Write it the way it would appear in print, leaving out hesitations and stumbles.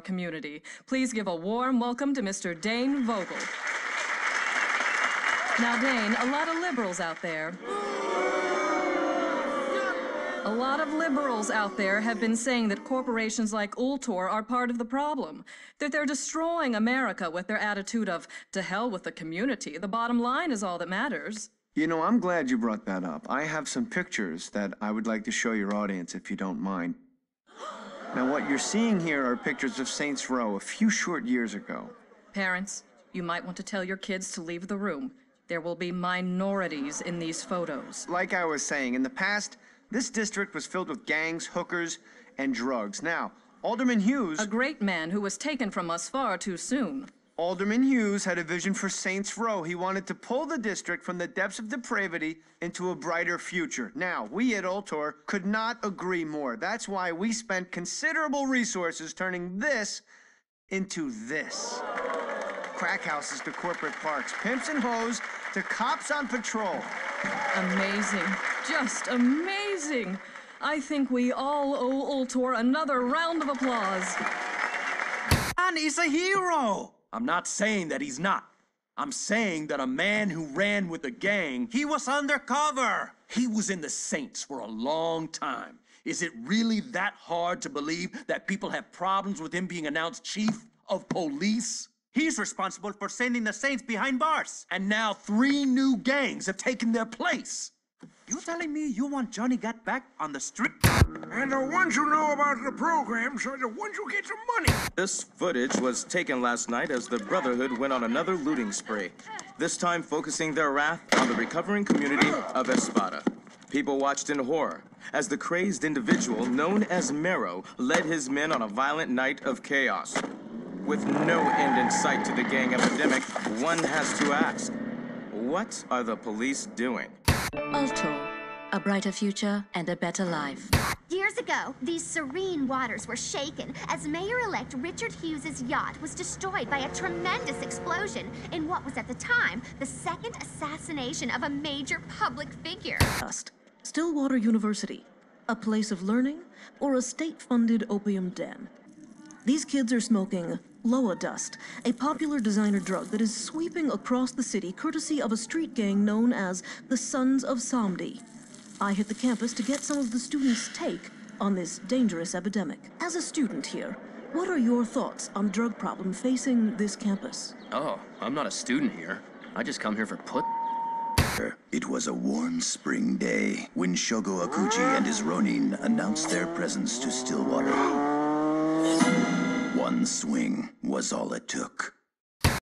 community. Please give a warm welcome to Mr. Dane Vogel. Now, Dane, a lot of liberals out there have been saying that corporations like Ultor are part of the problem, that they're destroying America with their attitude of, to hell with the community. The bottom line is all that matters. You know, I'm glad you brought that up. I have some pictures that I would like to show your audience, if you don't mind. Now, what you're seeing here are pictures of Saints Row a few short years ago. Parents, you might want to tell your kids to leave the room. There will be minorities in these photos. Like I was saying, in the past, this district was filled with gangs, hookers, and drugs. Now, Alderman Hughes... A great man who was taken from us far too soon. Alderman Hughes had a vision for Saints Row. He wanted to pull the district from the depths of depravity into a brighter future. Now, we at Ultor could not agree more. That's why we spent considerable resources turning this into this. Crack houses to corporate parks, pimps and hoes to cops on patrol. Amazing. Just amazing. I think we all owe Ultor another round of applause. Man is a hero. I'm not saying that he's not. I'm saying that a man who ran with a gang... He was undercover. He was in the Saints for a long time. Is it really that hard to believe that people have problems with him being announced chief of police? He's responsible for sending the Saints behind bars. And now 3 new gangs have taken their place. You telling me you want Johnny Gat back on the street? And the ones who know about the programs are the ones who get some money. This footage was taken last night as the Brotherhood went on another looting spree, this time focusing their wrath on the recovering community of Espada. People watched in horror as the crazed individual known as Mero led his men on a violent night of chaos. With no end in sight to the gang epidemic, one has to ask, what are the police doing? Ultor, a brighter future and a better life. Years ago, these serene waters were shaken as Mayor-elect Richard Hughes' yacht was destroyed by a tremendous explosion in what was at the time the second assassination of a major public figure. Stillwater University, a place of learning or a state-funded opium den? These kids are smoking Loa Dust, a popular designer drug that is sweeping across the city courtesy of a street gang known as the Sons of Samdi. I hit the campus to get some of the students' take on this dangerous epidemic. As a student here, what are your thoughts on drug problem facing this campus? Oh, I'm not a student here. I just come here for put. It was a warm spring day when Shogo Akuji and his Ronin announced their presence to Stillwater. One swing was all it took.